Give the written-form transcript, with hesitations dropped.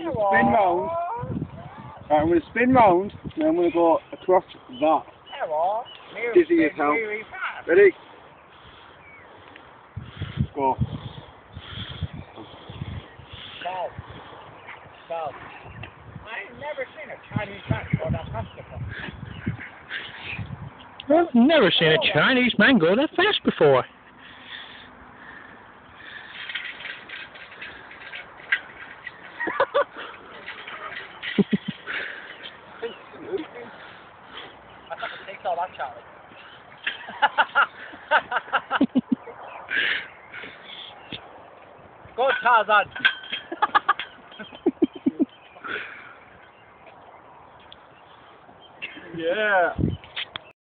spin round. Right, I'm going to spin round, and then I'm going to go across that. Dizzy as hell. Ready? Go. Go. I've never seen a Chinese man go that fast before. I've never seen a Chinese man go that fast before. I thought it takes all that, Charlie. Go, Tarzan. Yeah.